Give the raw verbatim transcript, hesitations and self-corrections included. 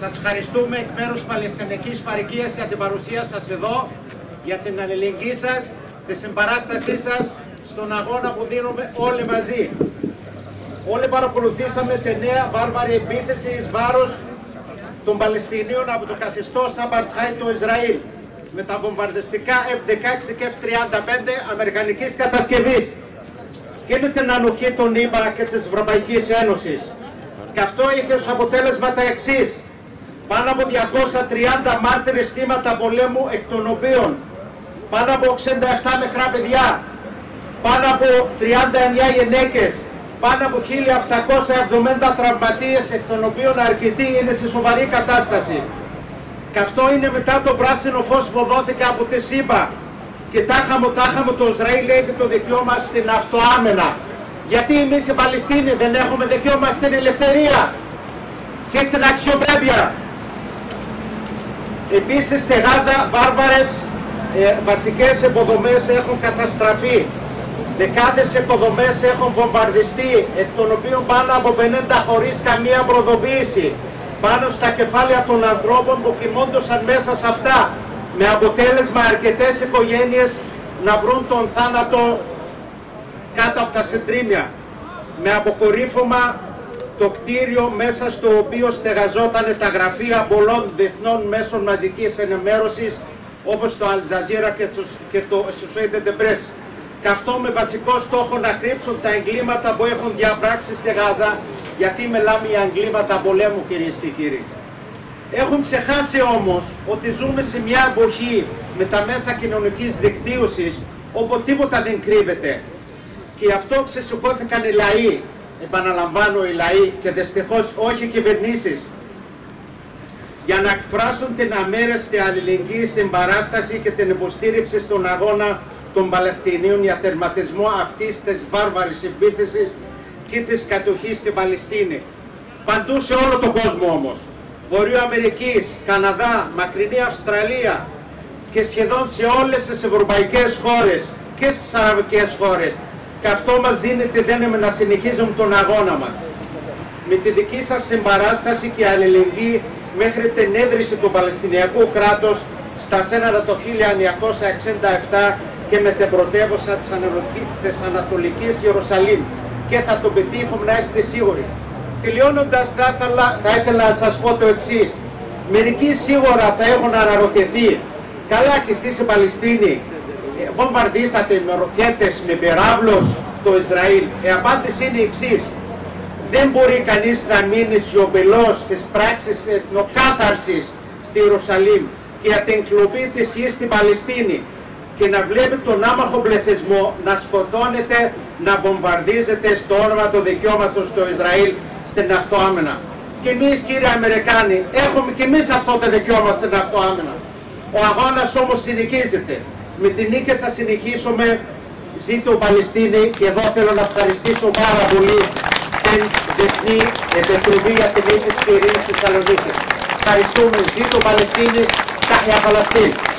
Σας ευχαριστούμε εκ μέρους της Παλαιστινικής Παροικίας για την παρουσία σας εδώ, για την αλληλεγγύη σας, τη συμπαράστασή σας στον αγώνα που δίνουμε όλοι μαζί. Όλοι παρακολουθήσαμε τη νέα βάρβαρη επίθεση εις βάρος των Παλαιστινίων από το καθεστώς Απαρτχάιντ του Ισραήλ με τα βομβαρδιστικά εφ δεκαέξι και εφ τριάντα πέντε αμερικανικής κατασκευής και με την ανοχή των ΗΠΑ και της Ευρωπαϊκής Ένωσης. Και αυτό είχε ως αποτέλεσμα τα εξής: πάνω από διακόσια τριάντα μάρτυρες θύματα πολέμου, εκ των οποίων πάνω από εξήντα επτά μικρά παιδιά, πάνω από τριάντα εννέα γυναίκες, πάνω από χίλια επτακόσια εβδομήντα τραυματίες, εκ των οποίων αρκετοί είναι σε σοβαρή κατάσταση. Και αυτό είναι μετά το πράσινο φως που δόθηκε από τη ΣΥΠΑ. Και τάχα μου, τάχα μου, το Ισραήλ έχει το δικαίωμα στην αυτοάμυνα. Γιατί εμείς οι Παλαιστίνοι δεν έχουμε δικαίωμα στην ελευθερία και στην αξιοπρέπεια? Επίσης στη Γάζα βάρβαρες ε, βασικές υποδομές έχουν καταστραφεί. Δεκάδες υποδομές έχουν βομβαρδιστεί, εκ των οποίων πάνω από πενήντα χωρίς καμία προδοποίηση, πάνω στα κεφάλια των ανθρώπων που κοιμόντουσαν μέσα σε αυτά, με αποτέλεσμα αρκετές οικογένειες να βρουν τον θάνατο κάτω από τα συντρίμμια, με αποκορύφωμα το κτίριο μέσα στο οποίο στεγαζόταν τα γραφεία πολλών διεθνών μέσων μαζικής ενημέρωσης, όπως το Al Jazeera και το Associated Press. Και αυτό με βασικό στόχο να κρύψουν τα εγκλήματα που έχουν διαπράξει στη Γάζα, γιατί μιλάμε για εγκλήματα πολέμου, κυρίες και κύριοι. Έχουν ξεχάσει όμως ότι ζούμε σε μια εποχή με τα μέσα κοινωνικής δικτύωσης όπου τίποτα δεν κρύβεται. Και γι' αυτό ξεσηκώθηκαν οι λαοί, επαναλαμβάνω οι λαοί, και δυστυχώς όχι οι κυβερνήσεις, για να εκφράσουν την αμέρεστη αλληλεγγύη στην παράσταση και την υποστήριξη στον αγώνα των Παλαιστινίων για τερματισμό αυτής της βάρβαρης επίθεσης και της κατοχής στην Παλαιστίνη. Παντού σε όλο τον κόσμο όμως. Βορείο Αμερικής, Καναδά, μακρινή Αυστραλία και σχεδόν σε όλες τις ευρωπαϊκές χώρες και στις αραβικές χώρες. Και αυτό μας δίνει τη δύναμη να συνεχίζουμε τον αγώνα μας. Με τη δική σας συμπαράσταση και αλληλεγγύη μέχρι την ίδρυση του Παλαιστινιακού κράτους στα σύνορα το χίλια εννιακόσια εξήντα επτά και με την πρωτεύουσα της Ανατολικής Ιερουσαλήμ. Και θα το πετύχουμε, να είστε σίγουροι. Τελειώνοντας, θα ήθελα, θα ήθελα να σας πω το εξής. Μερικοί σίγουρα θα έχουν αναρωτηθεί, καλά και εσείς οι Παλαιστίνοι βομβαρδίσατε με ροκέτες, με πυράβλους το Ισραήλ? Η απάντηση είναι η εξής: δεν μπορεί κανείς να μείνει σιωπηλός στις πράξεις εθνοκάθαρσης στη Ιερουσαλήμ και για την κλοπή της γης στην Παλαιστίνη και να βλέπει τον άμαχο πληθυσμό να σκοτώνεται, να βομβαρδίζεται στο όνομα του δικαιώματος του Ισραήλ στην αυτοάμυνα. Και εμείς, κύριοι Αμερικάνοι, έχουμε και εμείς αυτό το δικαίωμα στην αυτοάμυνα. Ο αγώνας όμως συνεχίζεται. Με την νίκη θα συνεχίσουμε. Ζήτω Παλαιστίνη, και εδώ θέλω να ευχαριστήσω πάρα πολύ την Διεθνή Επιτροπή για την Ήθηση και Ειρήνη στη Θεσσαλονίκη. Ευχαριστούμε. Ζήτω Παλαιστίνη, Τάχια Παλαιστίνη.